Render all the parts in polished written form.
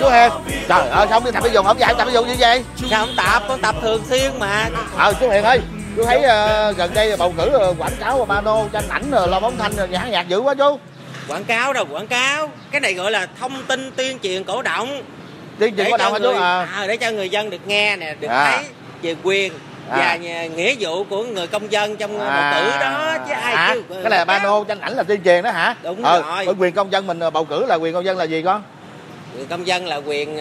Hiền. Trời ơi, sao không tập thể dục, không dạy tập thể dục như vậy? Sao không tập, con tập thường xuyên mà. Chú Hiền ơi, chú thấy gần đây bầu cử quảng cáo pano tranh ảnh lo bóng thanh nhà hát nhạc dữ quá chú. Quảng cáo đâu quảng cáo, cái này gọi là thông tin tuyên truyền cổ động. Tuyên truyền cổ động hả chú? Để cho người dân được nghe nè, được thấy về quyền và nghĩa vụ của người công dân trong bầu cử đó chứ ai kêu. Cái này là pano tranh ảnh là tuyên truyền đó hả? Đúng rồi. Quyền công dân mình bầu cử là quyền công dân là gì con? Quyền công dân là quyền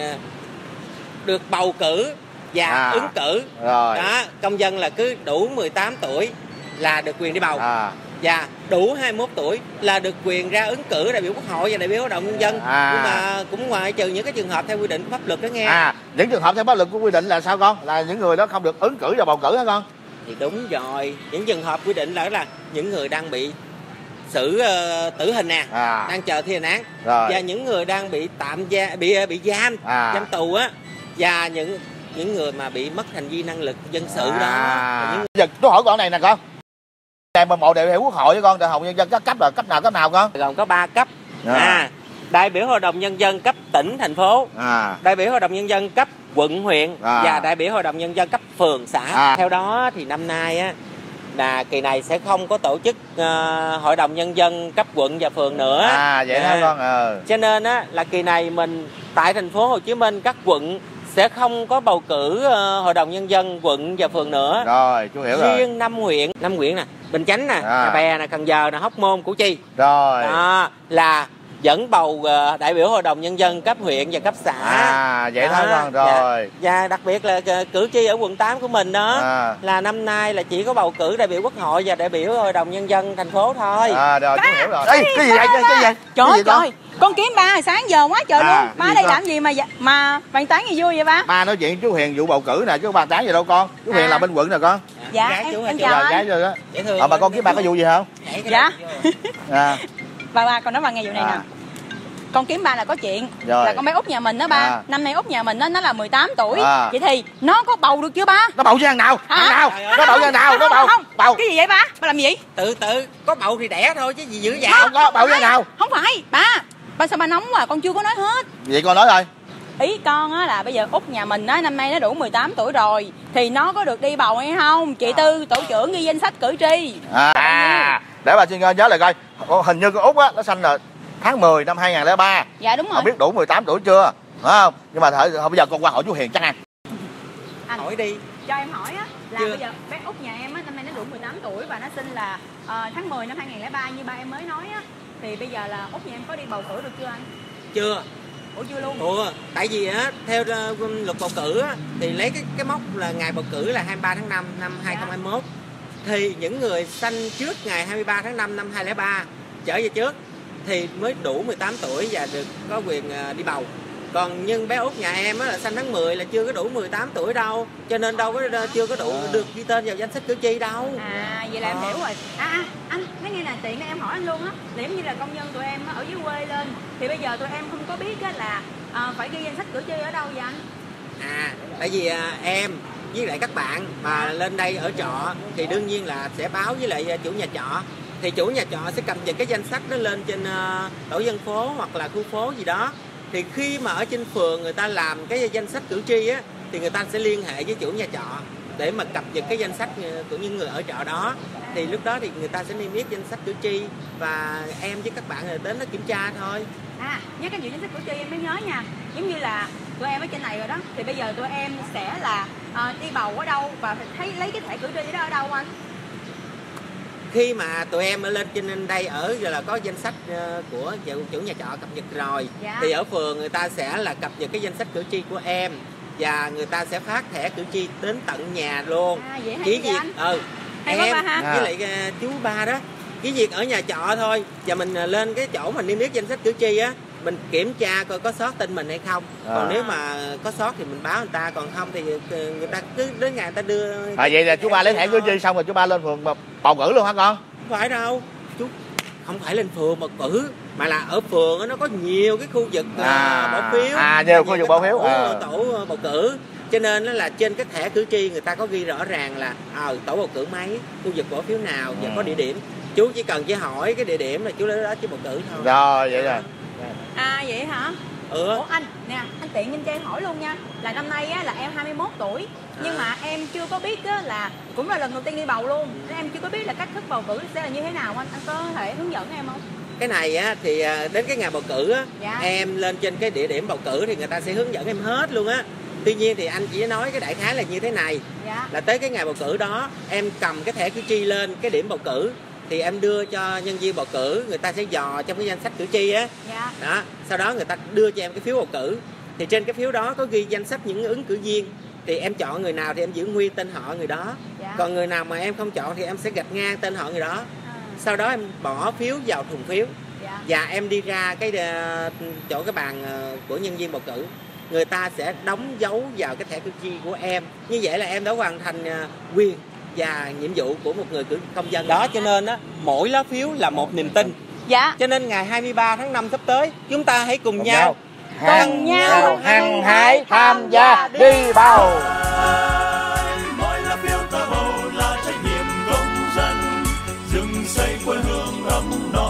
được bầu cử và ứng cử. Rồi. Đó, công dân là cứ đủ 18 tuổi là được quyền đi bầu. Và đủ 21 tuổi là được quyền ra ứng cử đại biểu Quốc hội và đại biểu Hội đồng Nhân dân. Nhưng mà cũng ngoại trừ những cái trường hợp theo quy định của pháp luật đó nghe. Những trường hợp theo pháp luật của quy định là sao con? Là những người đó không được ứng cử và bầu cử hả con? Thì đúng rồi, những trường hợp quy định là những người đang bị xử tử hình nè, đang chờ thi hành án, và những người đang bị bị giam tù á, và những người mà bị mất hành vi năng lực dân sự đó. Giờ tôi hỏi con này nè con. Này mà một đại biểu Quốc hội với con, đại hội nhân dân các cấp là cấp nào con? Gồm có 3 cấp. Đại biểu Hội đồng Nhân dân cấp tỉnh, thành phố, đại biểu Hội đồng Nhân dân cấp quận, huyện và đại biểu Hội đồng Nhân dân cấp phường, xã. Theo đó thì năm nay á, là kỳ này sẽ không có tổ chức Hội đồng Nhân dân cấp quận và phường nữa. Vậy hả con? Cho nên á, là kỳ này mình tại thành phố Hồ Chí Minh các quận sẽ không có bầu cử Hội đồng Nhân dân quận và phường nữa. Rồi, chú hiểu rồi. Riêng 5 huyện nè, Bình Chánh nè, Nhà Bè nè, Cần Giờ nè, Hóc Môn, Củ Chi. Rồi. Đó, là vẫn bầu đại biểu Hội đồng Nhân dân cấp huyện và cấp xã. Vậy thôi con. Rồi. Và đặc biệt là cử tri ở quận 8 của mình đó, là năm nay là chỉ có bầu cử đại biểu Quốc hội và đại biểu Hội đồng Nhân dân thành phố thôi. Rồi, chú hiểu rồi. Ê, cái gì vậy? Trời ơi, con kiếm ba hồi sáng giờ quá trời luôn. Ba đây làm gì mà bàn tán gì vui vậy ba? Ba nói chuyện chú Hiền vụ bầu cử nè, chứ không bàn tán gì đâu con. Chú Hiền làm bên quận nè con. Dạ, em chào anh. Gái rồi đó. Mà con kiếm ba có vụ gì không? Dạ. Ba con nói ba nghe vụ này nè. Con kiếm ba là có chuyện. Là con bé Út nhà mình đó ba. Năm nay Út nhà mình đó, nó là 18 tuổi. Vậy thì nó có bầu được chưa ba? Nó bầu với thằng nào? Nó bầu với thằng nào? Nó bầu. Cái gì vậy ba? Ba làm gì? Tự có bầu thì đẻ thôi chứ gì dữ vậy? Không có bầu với thằng nào? Không phải ba sao ba nóng mà con chưa có nói hết. Vậy con nói thôi. Ý con á là bây giờ Út nhà mình á, năm nay nó đủ 18 tuổi rồi thì nó có được đi bầu hay không? Chị Tư tổ trưởng ghi danh sách cử tri. Để bà xin nhớ lại coi. Hình như con Út á, nó sanh là tháng 10 năm 2003. Dạ đúng rồi. Không biết đủ 18 tuổi chưa? Phải không? Nhưng mà bây giờ con qua hỏi chú Hiền chắc ăn. Anh hỏi đi. Cho em hỏi á là bây giờ bé Út nhà em á, năm nay nó đủ 18 tuổi và nó sinh là tháng 10 năm 2003 như ba em mới nói á, thì bây giờ là Út nhà em có đi bầu cử được chưa anh? Chưa. Ủa chưa luôn? Tại vì á theo luật bầu cử á, thì lấy cái mốc là ngày bầu cử là 23 tháng 5 năm 2021. Thì những người sanh trước ngày 23 tháng 5 năm 2003 trở về trước thì mới đủ 18 tuổi và được có quyền đi bầu. Còn nhưng bé Út nhà em á là sanh tháng 10 là chưa có đủ 18 tuổi đâu, cho nên chưa có đủ được ghi tên vào danh sách cử tri đâu. Vậy là em hiểu rồi. Anh nói nghe là tiện em hỏi anh luôn á, là giống như là công nhân tụi em ở dưới quê lên thì bây giờ tụi em không có biết á là phải ghi danh sách cử tri ở đâu vậy anh? Tại vì em với lại các bạn mà lên đây ở trọ thì đương nhiên là sẽ báo với lại chủ nhà trọ, thì chủ nhà trọ sẽ cập nhật cái danh sách nó lên trên tổ dân phố hoặc là khu phố gì đó. Thì khi mà ở trên phường người ta làm cái danh sách cử tri á, thì người ta sẽ liên hệ với chủ nhà trọ để mà cập nhật cái danh sách của những người ở trọ đó. Thì lúc đó thì người ta sẽ niêm yết danh sách cử tri và em với các bạn đến nó kiểm tra thôi. Nhớ cái vụ danh sách cử tri em mới nhớ nha. Giống như là tụi em ở trên này rồi đó, thì bây giờ tụi em sẽ là đi bầu ở đâu và thấy lấy cái thẻ cử tri đó ở đâu anh? Khi mà tụi em lên trên đây ở giờ là có danh sách của chủ nhà trọ cập nhật rồi, thì ở phường người ta sẽ là cập nhật cái danh sách cử tri của em và người ta sẽ phát thẻ cử tri đến tận nhà luôn. Chỉ việc em với lại chú ba đó chỉ việc ở nhà trọ thôi, và mình lên cái chỗ mà niêm yết danh sách cử tri á, mình kiểm tra coi có sót tên mình hay không. Còn nếu mà có sót thì mình báo người ta, còn không thì người ta cứ đến ngày người ta đưa. Vậy là chú ba lấy thẻ cử tri xong rồi chú ba lên phường bầu cử luôn hả con? Không phải đâu, chú không phải lên phường bầu cử mà là ở phường nó có nhiều cái khu vực bỏ phiếu. Nhiều khu vực bỏ phiếu. Tổ bầu cử. Cho nên là trên cái thẻ cử tri người ta có ghi rõ ràng là tổ bầu cử mấy, khu vực bỏ phiếu nào và có địa điểm. Chú chỉ cần hỏi cái địa điểm là chú lấy đó chứ bầu cử thôi. Rồi vậy rồi. Vậy hả? Ủa anh nè, anh tiện nhân cho em hỏi luôn nha, là năm nay á là em 21 tuổi nhưng mà em chưa có biết á là cũng là lần đầu tiên đi bầu luôn, nên em chưa có biết là cách thức bầu cử sẽ là như thế nào. Anh có thể hướng dẫn em không? Cái này á thì đến cái ngày bầu cử á, em lên trên cái địa điểm bầu cử thì người ta sẽ hướng dẫn em hết luôn á. Tuy nhiên thì anh chỉ nói cái đại khái là như thế này, là tới cái ngày bầu cử đó em cầm cái thẻ cử tri lên cái điểm bầu cử thì em đưa cho nhân viên bầu cử, người ta sẽ dò trong cái danh sách cử tri á. Đó, sau đó người ta đưa cho em cái phiếu bầu cử. Thì trên cái phiếu đó có ghi danh sách những ứng cử viên. Thì em chọn người nào thì em giữ nguyên tên họ người đó. Còn người nào mà em không chọn thì em sẽ gạch ngang tên họ người đó. Sau đó em bỏ phiếu vào thùng phiếu. Và em đi ra cái chỗ cái bàn của nhân viên bầu cử. Người ta sẽ đóng dấu vào cái thẻ cử tri của em. Như vậy là em đã hoàn thành quyền và nhiệm vụ của một người công dân đó. Cho nên á, mỗi lá phiếu là một niềm tin. Cho nên ngày 23 tháng 5 sắp tới chúng ta hãy cùng nhau hăng hái tham gia đi bầu. Mỗi lá phiếu ta bầu là trách nhiệm công dân, dựng xây quê hương ấm no.